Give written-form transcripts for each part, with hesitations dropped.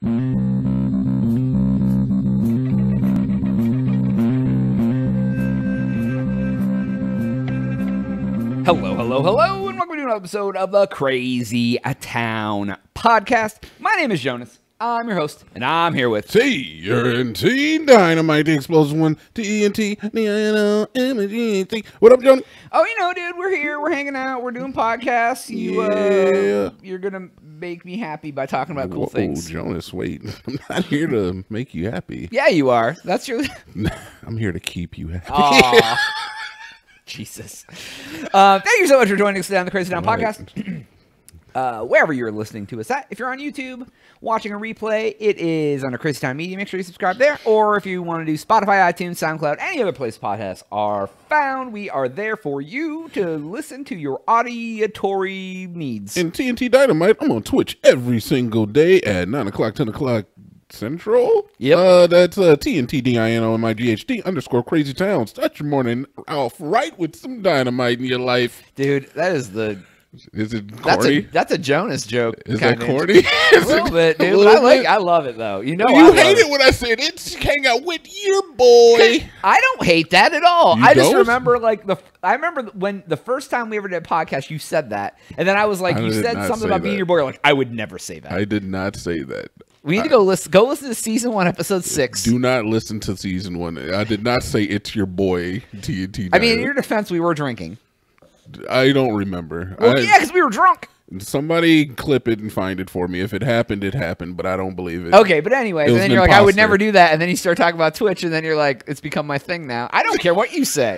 Hello, hello, hello, and welcome to an episode of the Crazy Town Podcast. My name is Jonas. I'm your host, and I'm here with TNT Dynamite, the explosive one, TNT, D-I-N-O-M-G-T. What up, Johnny? Oh, you know, dude, we're here, we're hanging out, we're doing podcasts. You're gonna make me happy by talking about cool things. Oh, Jonas, wait. I'm not here to make you happy. Yeah, you are. That's your... I'm here to keep you happy. Aww. Jesus. Thank you so much for joining us today on the Crazy Town Podcast. Wherever you're listening to us at. If you're on YouTube, watching a replay, it is under Crazy Town Media. Make sure you subscribe there. Or if you want to do Spotify, iTunes, SoundCloud, any other place podcasts are found, we are there for you to listen to your auditory needs. And TNT Dynamite, I'm on Twitch every single day at 9 o'clock, 10 o'clock Central. Yep. That's TNT DINOMIGHT _ Crazy Town. Start your morning off right with some dynamite in your life. Dude, that is the... Is it corny? That's a Jonas joke. Is that corny? A little bit, dude. I love it though. You know, you hate it when I said it's hang out with your boy. I don't hate that at all. You I just don't? remember I remember when the first time we ever did a podcast, you said that, and then I was like, you said something about being your boy. Like, I would never say that. I did not say that. We need to go listen to season 1, episode 6. Do not listen to season 1. I did not say it's your boy TNT. I mean, in your defense, we were drinking. I don't remember. Well, yeah, because we were drunk. Somebody clip it and find it for me. If it happened, it happened, but I don't believe it. Okay, but anyway, and then you're like, I would never do that, and then you start talking about Twitch, and then you're like, it's become my thing now. I don't care what you say.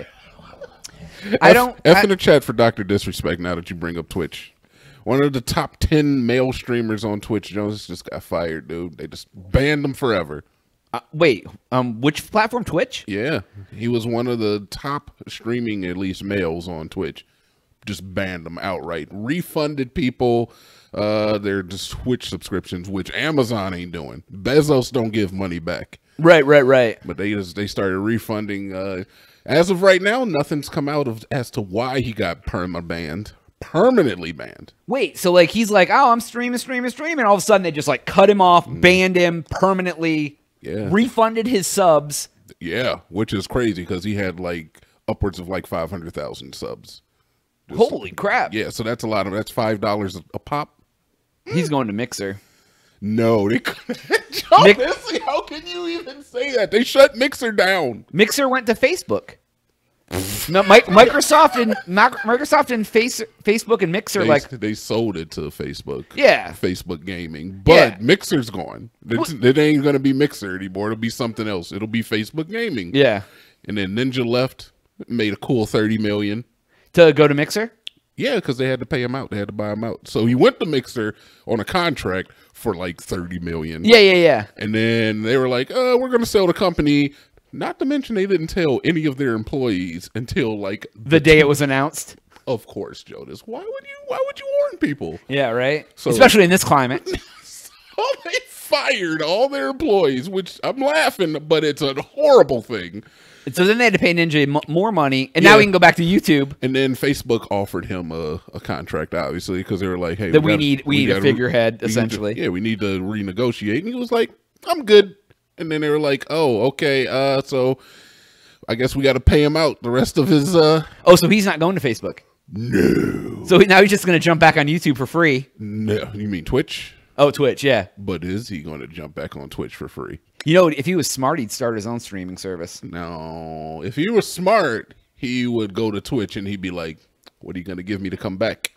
F in the chat for Dr. Disrespect now that you bring up Twitch. One of the top 10 male streamers on Twitch, Jones, just got fired, dude. They just banned him forever. Wait, which platform? Twitch? Yeah, he was one of the top streaming, at least males on Twitch. Just banned them outright. Refunded people their Twitch subscriptions, which Amazon ain't doing. Bezos don't give money back. Right. But they started refunding. As of right now, nothing's come out as to why he got permanently banned. Wait, so like he's like, oh, I'm streaming. All of a sudden they just like cut him off, banned him permanently, refunded his subs. Yeah, which is crazy because he had like upwards of like 500,000 subs. Holy crap. Yeah, so that's a lot of, that's $5 a pop. He's going to Mixer. No, they how can you even say that? They shut Mixer down. Mixer went to Facebook. No, Microsoft and Facebook and Mixer they sold it to Facebook. Yeah, Facebook Gaming, but Mixer's gone. It ain't gonna be Mixer anymore. It'll be something else. It'll be Facebook Gaming. Yeah, and then Ninja left, made a cool $30 million to go to Mixer. Yeah, because they had to pay him out. They had to buy him out. So he went to Mixer on a contract for like $30 million. Yeah. And then they were like, we're gonna sell the company. Not to mention they didn't tell any of their employees until like the day it was announced. Of course, Jonas. Why would you warn people? Yeah, right. So, especially in this climate. So they fired all their employees, which I'm laughing, but it's a horrible thing. So then they had to pay Ninja more money, and now we can go back to YouTube. And then Facebook offered him a contract, obviously, because they were like, "Hey, we need a figurehead, essentially. We need to renegotiate." And he was like, "I'm good." And then they were like, "Oh, okay. So I guess we got to pay him out the rest of his." Oh, so he's not going to Facebook? No. So now he's just going to jump back on YouTube for free? No, you mean Twitch? Oh, Twitch, yeah. But is he going to jump back on Twitch for free? You know, if he was smart, he'd start his own streaming service. No, if he was smart, he would go to Twitch and he'd be like, "What are you going to give me to come back?"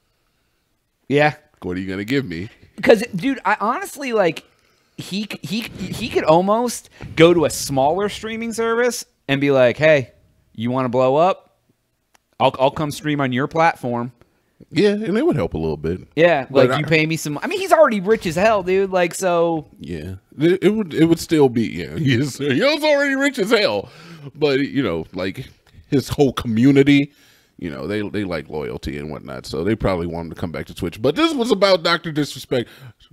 Yeah. What are you going to give me? Because, dude, I honestly like. He could almost go to a smaller streaming service and be like, "Hey, you want to blow up? I'll come stream on your platform." Yeah, and it would help a little bit. Yeah, like you pay me some. I mean, he's already rich as hell, dude. Like, so. Yeah, it would still be. Yeah, he was already rich as hell, but you know, like his whole community. You know, they like loyalty and whatnot, so they probably want him to come back to Twitch. But this was about Dr. Disrespect.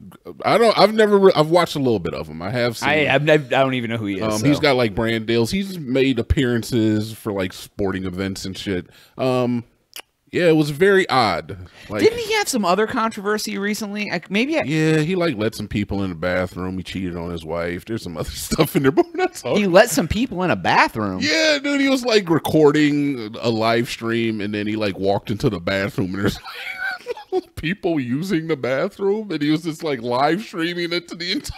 I've watched a little bit of him. I have seen. I don't even know who he is. He's got like brand deals. He's made appearances for like sporting events and shit. Yeah, it was very odd. Like, Didn't he have some other controversy recently? Yeah, he like let some people in the bathroom. He cheated on his wife. There's some other stuff in there, but we're not talking. He let some people in a bathroom. Yeah, dude, he was like recording a live stream, and then he like walked into the bathroom, and there's like people using the bathroom, and he was just like live streaming it to the entire.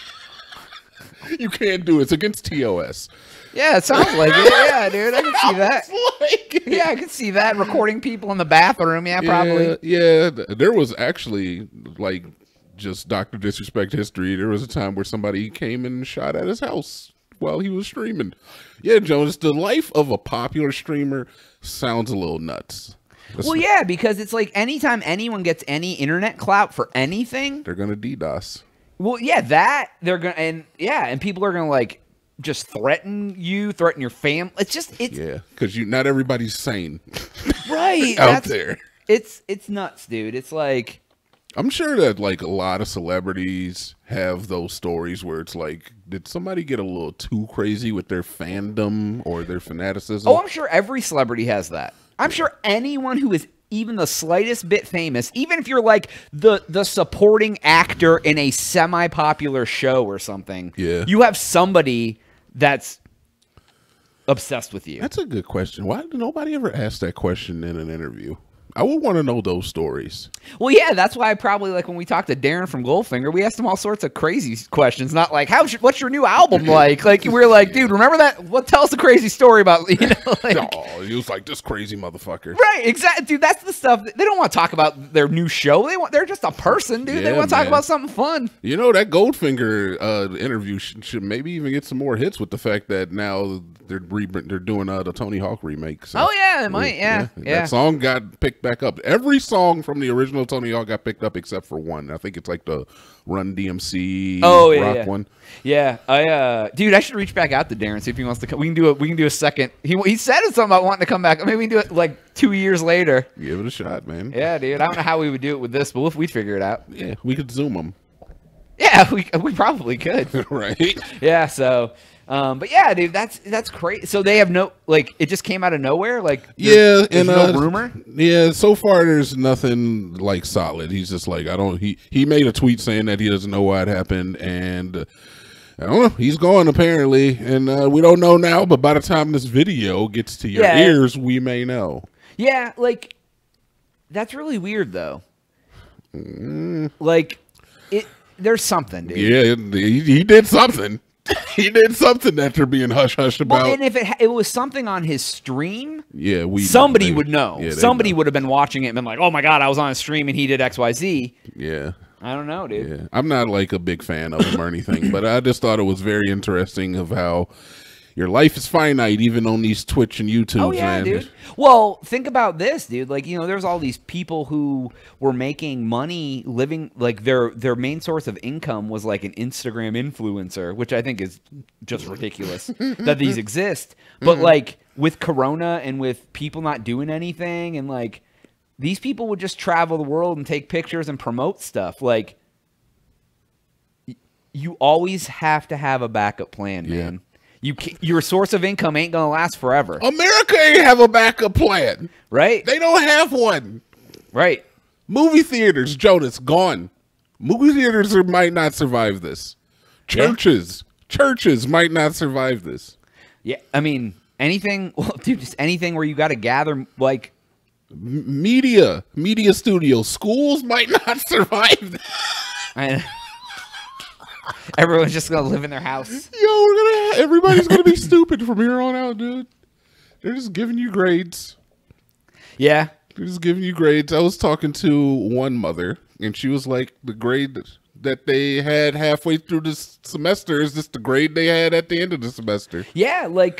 You can't do it. It's against TOS. Yeah, it sounds like it. Yeah, dude, I can see that. Like, Yeah, I can see that. Recording people in the bathroom. Yeah, probably. Yeah, there was actually like just Dr. Disrespect history. There was a time where somebody came and shot at his house while he was streaming. Yeah, Jonas, the life of a popular streamer sounds a little nuts. Well, yeah, because it's like anytime anyone gets any internet clout for anything, They're gonna DDoS. well, yeah, that they're gonna, and people are gonna like just threaten you, threaten your family. It's Yeah, because not everybody's sane right out there. It's nuts, dude. It's like, I'm sure that like a lot of celebrities have those stories where it's like, did somebody get a little too crazy with their fandom or their fanaticism? oh, I'm sure every celebrity has that. I'm sure anyone who is even the slightest bit famous, even if you're like the supporting actor in a semi-popular show or something, Yeah. you have somebody that's obsessed with you. That's a good question. Why did nobody ever ask that question in an interview? I would want to know those stories. Well, yeah, that's why I probably, like, when we talked to Darren from Goldfinger, we asked him all sorts of crazy questions, not like, what's your new album like? Like, we were like, dude, remember that? Tell us the crazy story about, you know, like. Oh, he was like, this crazy motherfucker. Right, exactly, dude. That's the stuff. They don't want to talk about their new show. They're just a person, dude. They Yeah, want to talk man. about something fun. You know, that Goldfinger interview should maybe even get some more hits with the fact that now they're doing the Tony Hawk remake. So, Oh yeah, it might. Yeah. That song got picked back up. Every song from the original Tony Hawk got picked up except for one. I think it's like the Run DMC rock one. Yeah, dude, I should reach back out to Darren, see if he wants to come. We can do a second. He said something about wanting to come back. Maybe we can do it like 2 years later. Give it a shot, man. Yeah, dude. I don't know how we would do it with this, but we'd figure it out. Yeah, we could Zoom them. Yeah, we probably could. Right? Yeah, so but yeah, dude, that's crazy. So they have no, like, it just came out of nowhere, like, Yeah, there's and no rumor. Yeah, so far there's nothing like solid. He's just like, he made a tweet saying that he doesn't know why it happened, and I don't know, he's gone apparently, and we don't know now, but by the time this video gets to your ears, we may know. Yeah, like, that's really weird though. Like, there's something, dude. Yeah, he did something. He did something that they're being hush-hush about. Well, and if it was something on his stream, yeah, somebody would know. Yeah, somebody would have been watching it and been like, oh my God, I was on a stream and he did XYZ. Yeah. I don't know, dude. Yeah. I'm not like a big fan of him or anything, but I just thought it was very interesting of how your life is finite, even on these Twitch and YouTube. Oh yeah, man. dude. Well, think about this, dude. Like, you know, there's all these people who were making money living, like, their main source of income was like an Instagram influencer, which I think is just ridiculous that these exist. But like with Corona and with people not doing anything, and like these people would just travel the world and take pictures and promote stuff. Like, you always have to have a backup plan, man. Your source of income ain't gonna last forever. America ain't have a backup plan. Right? They don't have one. Right. Movie theaters, Jonas, gone. Movie theaters might not survive this. Churches might not survive this. Yeah, I mean, anything, well, dude, just anything where you got to gather, like, Media studios, schools might not survive this. Everyone's just gonna live in their house. Yo, everybody's gonna be stupid from here on out, dude. They're just giving you grades. Yeah. They're just giving you grades. I was talking to one mother, and she was like, the grade that they had halfway through this semester is just the grade they had at the end of the semester. Yeah, like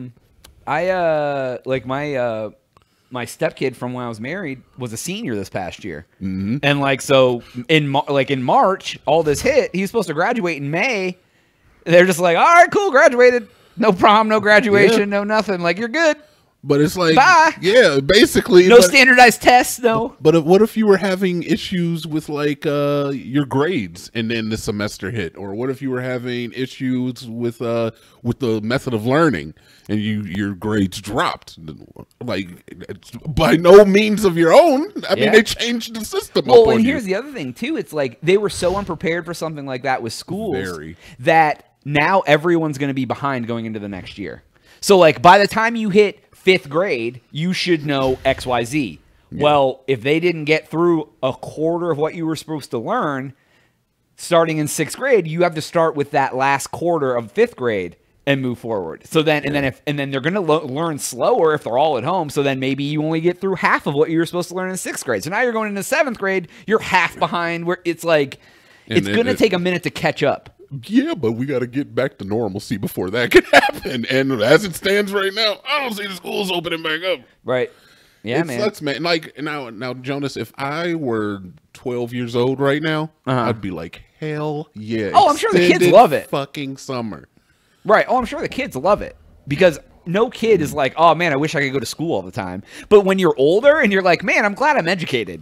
my stepkid from when I was married was a senior this past year. Mm-hmm. And like, so in March, all this hit, he was supposed to graduate in May. They're just like, all right, cool, graduated. No prom, no graduation, no nothing. Like, you're good. But it's like, Bye. yeah, basically. No standardized tests, no. But what if you were having issues with like your grades and then the semester hit? Or what if you were having issues with the method of learning and your grades dropped? Like, it's by no means of your own. I mean, they changed the system. Well, and here's the other thing too. It's like they were so unprepared for something like that with schools that now everyone's going to be behind going into the next year. So like by the time you hit 5th grade, you should know XYZ. Yeah. Well, if they didn't get through a quarter of what you were supposed to learn, starting in 6th grade, you have to start with that last quarter of 5th grade and move forward. So then, and then they're going to learn slower if they're all at home. So then maybe you only get through half of what you were supposed to learn in 6th grade. So now you're going into 7th grade, you're half behind. Where it's like it's going to take a minute to catch up. Yeah, but we got to get back to normalcy before that can happen. And as it stands right now, I don't see the schools opening back up. Right. Yeah, it sucks, man. Like now, Jonas, if I were 12 years old right now, I'd be like, hell yeah. Oh, I'm sure the kids love it. Fucking summer. Right. Oh, I'm sure the kids love it because no kid is like, oh man, I wish I could go to school all the time. But when you're older and you're like, man, I'm glad I'm educated.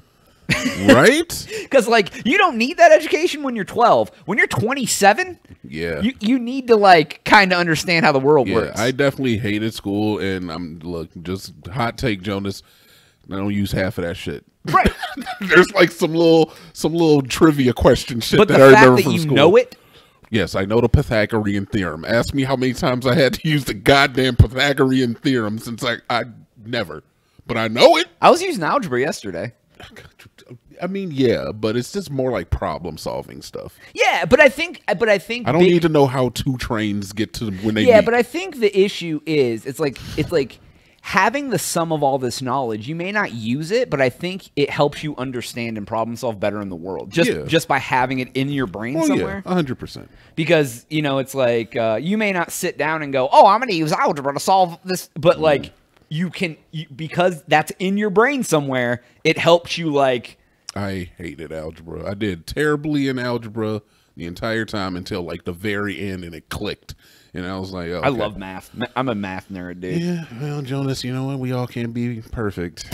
Right? Because like you don't need that education when you're 12. When you're 27, you need to like kind of understand how the world works. I definitely hated school, and look, just hot take, Jonas. I don't use half of that shit. Right? There's like some little trivia question shit but that the I fact remember that from you school. know it. Yes, I know the Pythagorean theorem. Ask me how many times I had to use the goddamn Pythagorean theorem since I never. But I know it. I was using algebra yesterday. I mean, yeah, but it's just more like problem solving stuff. Yeah, but I think I don't need to know how 2 trains get to when they meet. But I think the issue is it's like having the sum of all this knowledge. You may not use it, but I think it helps you understand and problem solve better in the world just by having it in your brain somewhere. 100%. Because it's like you may not sit down and go, "Oh, I'm going to use algebra to solve this," but like you can because that's in your brain somewhere. It helps you like. I hated algebra. I did terribly in algebra the entire time until like the very end, and it clicked. And I was like, oh, okay. I love math. I'm a math nerd, dude. Yeah, well, Jonas, you know what? We all can't be perfect.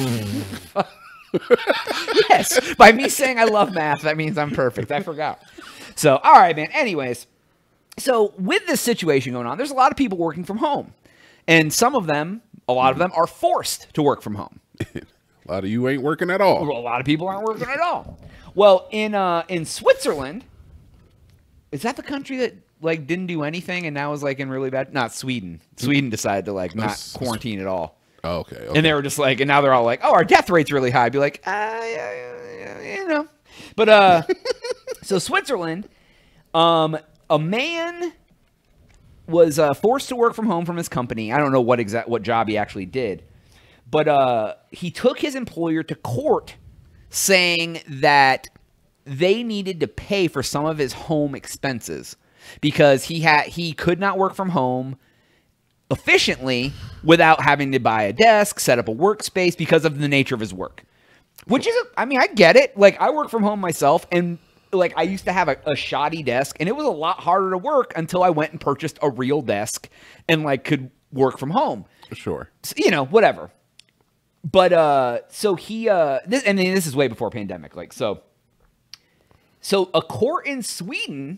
Yes, by me saying I love math, that means I'm perfect. I forgot. So, all right, man. Anyways, so with this situation going on, there's a lot of people working from home. And a lot of them are forced to work from home. A lot of you ain't working at all. A lot of people aren't working at all. Well, in Switzerland, is that the country that like didn't do anything and now is like in really bad? Not Sweden. Sweden decided to like not quarantine at all. Oh, okay. And they were just like, and now they're all like, oh, our death rate's really high. I'd be like, yeah. But so Switzerland, a man was forced to work from home from his company. I don't know what job he actually did. But he took his employer to court saying that they needed to pay for some of his home expenses because he could not work from home efficiently without having to buy a desk, set up a workspace because of the nature of his work. Which is, I mean, I get it. Like, I work from home myself, and like I used to have a shoddy desk, and it was a lot harder to work until I went and purchased a real desk and like could work from home. Sure. So, whatever. But so he this is way before pandemic. Like so a court in Sweden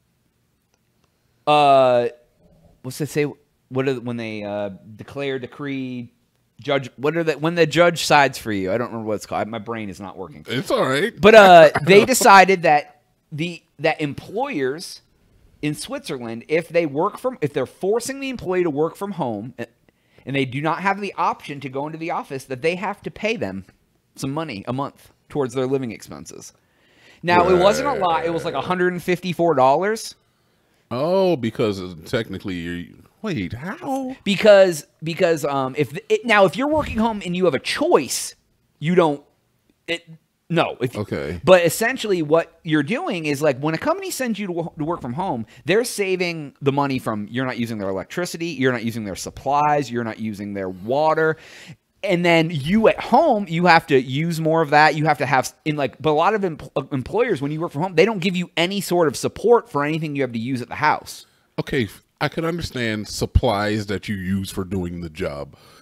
what's it say? When they declare, decree, judge? When the judge sides for you? I don't remember what it's called. My brain is not working. It's all right. But they decided that that employers in Switzerland, if they're forcing the employee to work from home, and they do not have the option to go into the office, that they have to pay them some money a month towards their living expenses. Now, it wasn't a lot. It was like $154. Oh, because technically wait, how? Because if you're working home and you have a choice, you don't. Okay. But essentially, what you're doing is like when a company sends you to work from home, they're saving the money from you're not using their electricity, you're not using their supplies, you're not using their water, and then you at home you have to use more of that. You have to have but a lot of employers when you work from home, they don't give you any sort of support for anything you have to use at the house. Okay, I can understand supplies that you use for doing the job.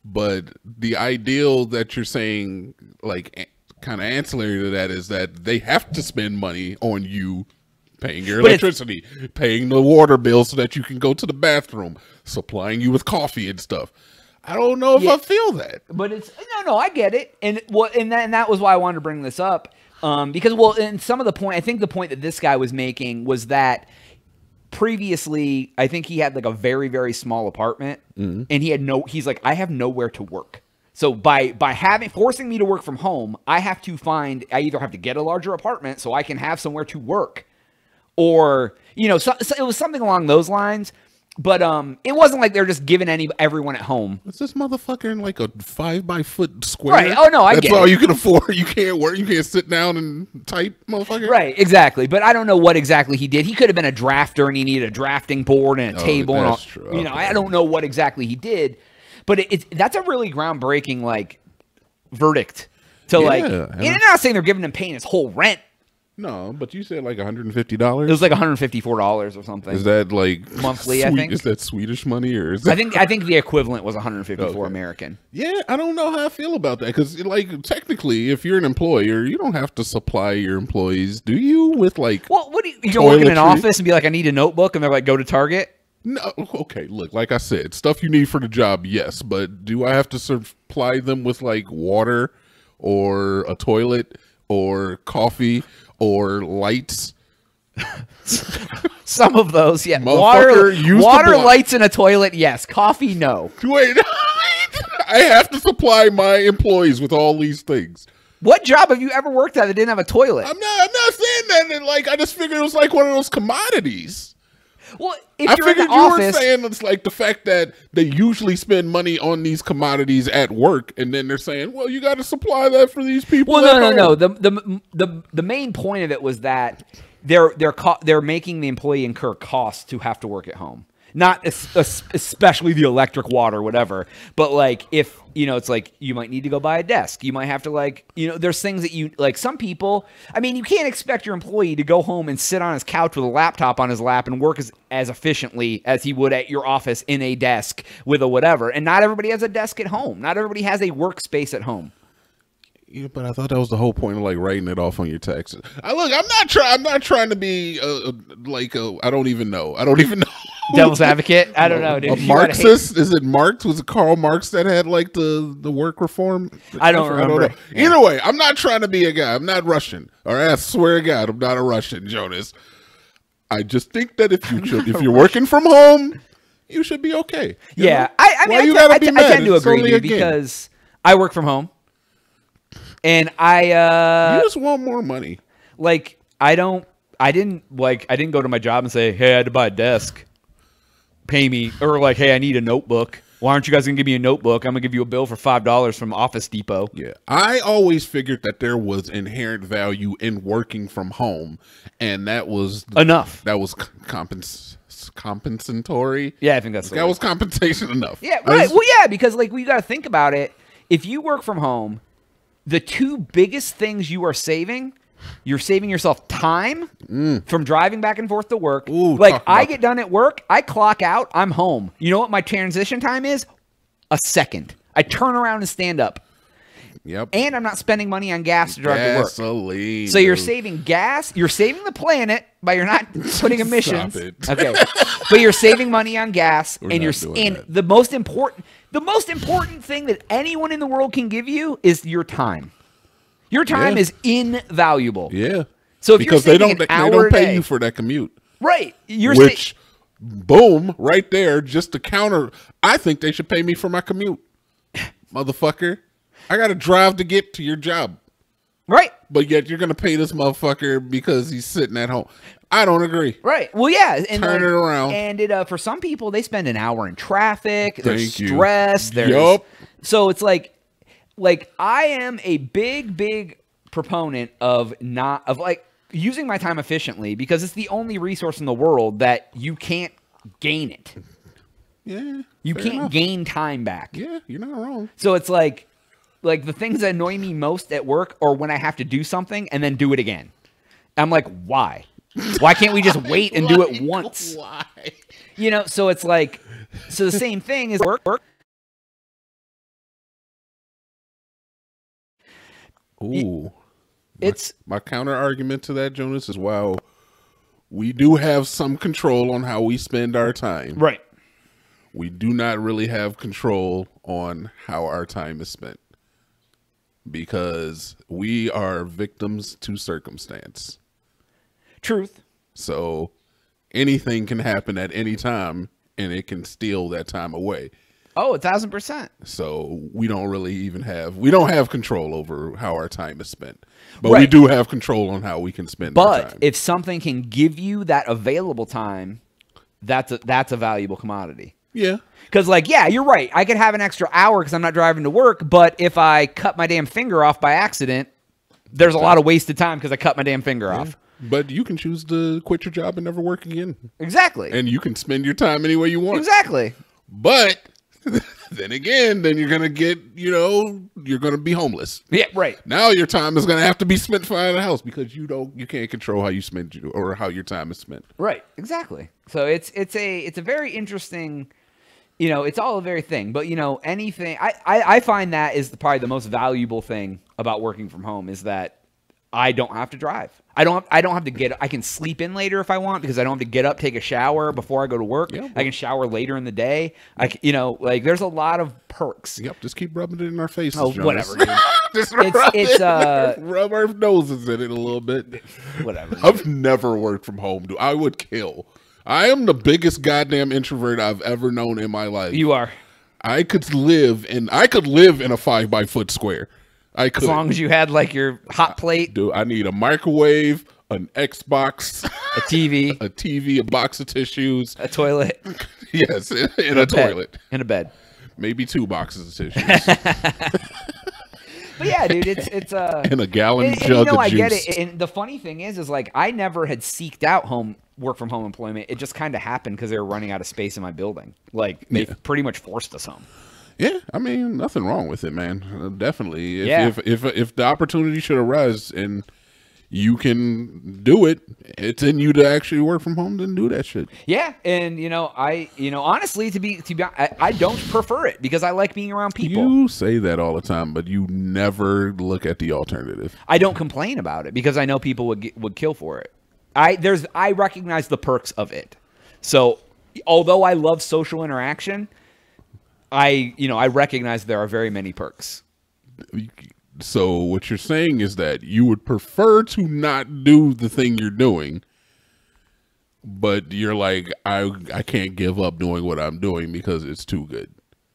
But the ideal that you're saying, like, kind of ancillary to that, is that they have to spend money on you paying your electricity, paying the water bill so that you can go to the bathroom, supplying you with coffee and stuff. I don't know if I feel that. But it's no, I get it. And that was why I wanted to bring this up. Because, well, and some of the point, I think the point that this guy was making was that previously, I think he had like a very, very small apartment, and he's like, I have nowhere to work. So by forcing me to work from home, I either have to get a larger apartment so I can have somewhere to work, or, so it was something along those lines. But it wasn't like they're just giving everyone at home. Is this motherfucker in like a 5-by-foot square? Right. Oh no, I get it. That's all you can afford. You can't work. You can't sit down and type, motherfucker. Right. Exactly. But I don't know what exactly he did. He could have been a drafter, and he needed a drafting board and a table. That's and all, true. Okay. I don't know what exactly he did. But that's a really groundbreaking like verdict to like. And I'm not saying they're giving him paying his whole rent. No, but you said like $150. It was like $154 or something. Is that like monthly? I think. Is that Swedish money or is that... I think the equivalent was 154 American. Yeah, I don't know how I feel about that because like technically, if you're an employer, you don't have to supply your employees, do you? With like, well, what do you go work in an office and be like, I need a notebook, and they're like, go to Target. No, okay. Look, like I said, stuff you need for the job, yes, but do I have to supply them with like water or a toilet or coffee? Or lights. Some of those, yeah. Water, lights, and a toilet, yes. Coffee, no. Wait, I have to supply my employees with all these things. What job have you ever worked at that didn't have a toilet? I'm not saying that. And like, I just figured it was like one of those commodities. Well, if you're in the office, you were saying it's like the fact that they usually spend money on these commodities at work, and then they're saying, "Well, you got to supply that for these people." Well, no. The main point of it was that they're making the employee incur costs to have to work at home. Not especially the electric, water, whatever. But like if, it's like you might need to go buy a desk. You might have to like, there's things that you like some people. I mean, you can't expect your employee to go home and sit on his couch with a laptop on his lap and work as efficiently as he would at your office in a desk with a whatever. And not everybody has a desk at home. Not everybody has a workspace at home. Yeah, but I thought that was the whole point of like writing it off on your taxes. I'm not trying to be I don't even know. Devil's advocate. I don't know, dude. A Marxist? Is it Marx? Was it Karl Marx that had like the work reform? I don't remember. Yeah. Either way, I'm not trying to be a guy. I'm not Russian. All right, I swear to God, I'm not a Russian, Jonas. I just think that if you're working from home, you should be okay. Yeah, I mean, I tend to agree with you because I work from home. And you just want more money. Like I didn't go to my job and say, hey, I had to buy a desk. Pay me. Or like, hey, I need a notebook. Why aren't you guys going to give me a notebook? I'm going to give you a bill for $5 from Office Depot. Yeah. I always figured that there was inherent value in working from home. And that was enough. That was compensatory. Yeah, I think that was compensation enough. Yeah, right. Well, yeah, because like we got to think about it. If you work from home, the two biggest things you are saving, you're saving yourself time from driving back and forth to work. Ooh, like I get done at work, I clock out, I'm home. You know what my transition time is? A second. I turn around and stand up. Yep. And I'm not spending money on gas to drive to work. Gasoline. So you're saving gas. You're saving the planet by you're not putting emissions. Stop it. Okay. But you're saving money on gas, We're and the most important thing that anyone in the world can give you is your time. Your time is invaluable. Yeah. So if because they don't pay you for that commute. Right. Boom, right there, just to counter. I think they should pay me for my commute. Motherfucker. I got to drive to get to your job. Right. But yet you're going to pay this motherfucker because he's sitting at home. I don't agree. Right. Well, yeah. And turn it around. And for some people, they spend an hour in traffic. There's stress. So it's like I am a big proponent of using my time efficiently because it's the only resource in the world that you can't gain it. Yeah. You can't gain time back. Yeah, you're not wrong. So it's like the things that annoy me most at work or when I have to do something and then do it again. I'm like, why? Why can't we just wait and do it once? Why? So it's like, so the same thing is work. Ooh. It's my counter argument to that, Jonas, is while we do have some control on how we spend our time. right. We do not really have control on how our time is spent because we are victims to circumstance. Truth. So anything can happen at any time and it can steal that time away. Oh, 1,000%. So we don't have control over how our time is spent, but we Right. do have control on how we can spend our But time. if something can give you that available time, that's a valuable commodity. Yeah. Because, like, yeah, you're right. I could have an extra hour because I'm not driving to work, but if I cut my damn finger off by accident, there's a lot of wasted time because I cut my damn finger off. But you can choose to quit your job and never work again. Exactly. And you can spend your time any way you want. Exactly. But then again, then you're going to get, you're going to be homeless. Yeah, right. Now your time is going to have to be spent finding a house because you can't control how you spend or how your time is spent. Right. Exactly. So it's a very interesting, it's all a very thing. But, anything, I find that is probably the most valuable thing about working from home is that I don't have to drive. I don't have to get. I can sleep in later if I want because I don't have to get up, take a shower before I go to work. Yeah. I can shower later in the day. There's a lot of perks. Yep, just keep rubbing it in our faces. Oh, Jonas. whatever, dude. Just It's rub our noses in it a little bit. Whatever. I've never worked from home, dude. I would kill. I am the biggest goddamn introvert I've ever known in my life. You are. I could live in a 5x4 square. I could. As long as you had like your hot plate, Dude, I need a microwave, an Xbox, a TV, a TV, a box of tissues. a toilet, Yes, and a toilet. and a bed. Maybe 2 boxes of tissues. But yeah, dude, it's and a gallon jug you know, of I juice. get it. And the funny thing is like I never had seeked out work from home employment. It just kind of happened because they were running out of space in my building. Like they pretty much forced us home. Yeah, I mean, nothing wrong with it, man. Definitely. If the opportunity should arise and you can do it, it's in you to actually work from home, then do that shit. Yeah, and honestly, to be I don't prefer it because I like being around people. You say that all the time, but you never look at the alternative. I don't complain about it because I know people would kill for it. I recognize the perks of it. So, although I love social interaction, I recognize there are very many perks. So what you're saying is that you would prefer to not do the thing you're doing, but you're like, I can't give up doing what I'm doing because it's too good.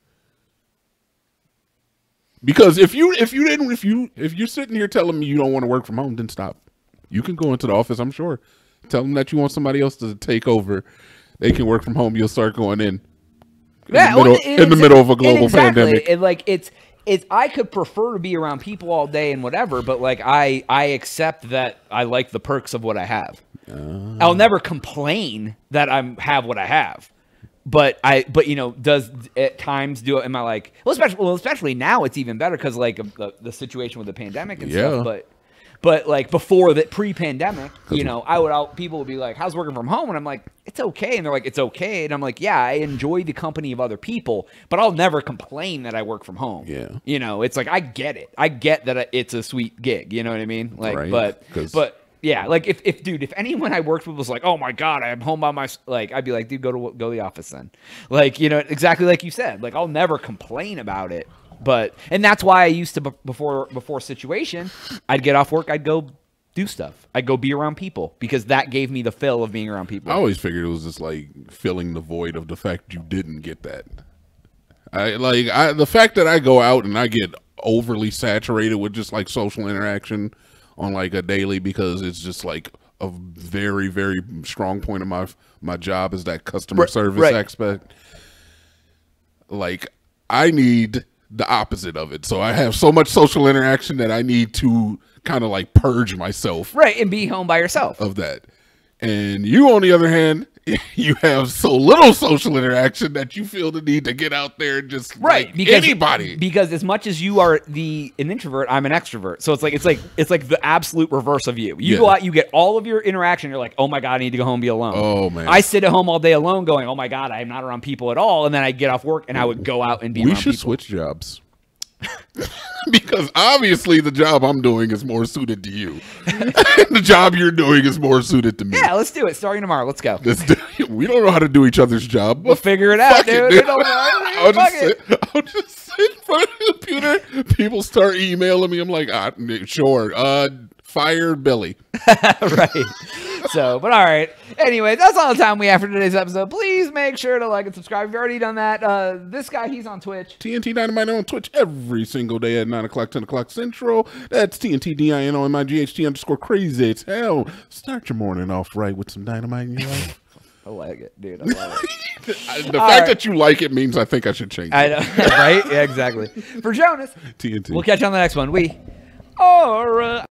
Because if you're sitting here telling me you don't want to work from home, then stop. You can go into the office, I'm sure. Tell them that you want somebody else to take over. They can work from home. You'll start going in. In the middle of a global pandemic. I could prefer to be around people all day and whatever, but like I accept that I like the perks of what I have. I'll never complain that I have what I have. But does at times do it? Am I like, especially now it's even better because like the situation with the pandemic and stuff. But like before that, pre-pandemic, people would be like, "How's working from home?" And I'm like, "It's okay." And they're like, "It's okay." And I'm like, "Yeah, I enjoy the company of other people, but I'll never complain that I work from home." Yeah, it's like I get it. I get that it's a sweet gig. You know what I mean? Like, right. but yeah, like if anyone I worked with was like, "Oh my god, I'm home by my," like I'd be like, "Dude, go to the office then." Like exactly like you said. Like I'll never complain about it. And that's why I used to before situation, I'd get off work, I'd go do stuff. I'd go be around people because that gave me the fill of being around people. I always figured it was just like filling the void of the fact you didn't get that. The fact that I go out and I get overly saturated with just like social interaction on like a daily because it's just like a very, very strong point of my job is that customer service aspect. Like I need the opposite of it. So I have so much social interaction that I need to kind of like purge myself. Right. And be home by yourself. Of that. And you, on the other hand, you have so little social interaction that you feel the need to get out there and just anybody. Because as much as you are an introvert, I'm an extrovert. So it's like the absolute reverse of you. You go out, you get all of your interaction. You're like, oh my God, I need to go home and be alone. Oh man. I sit at home all day alone going, oh my God, I'm not around people at all. And then I get off work and I would go out and be around people. We should switch jobs. Because obviously the job I'm doing is more suited to you. And the job you're doing is more suited to me. Yeah, let's do it. Starting tomorrow. Let's go. We don't know how to do each other's job. We'll figure it out, Fuck it, dude. dude. It don't matter. I'll just sit in front of the computer. People start emailing me. I'm like, sure. Fire Billy. Right. So, but all right. Anyway, that's all the time we have for today's episode. Please make sure to like and subscribe. If you've already done that, this guy, he's on Twitch. TNT Dynamite on Twitch every single day at 9 o'clock, 10 o'clock Central. That's TNT DINO and my GHT _ crazy as hell. Start your morning off right with some dynamite in your life. I like it, dude. I love it. The fact that you like it means I think I should change it. I know, right? Yeah, exactly. For Jonas, TNT. we'll catch you on the next one. We are...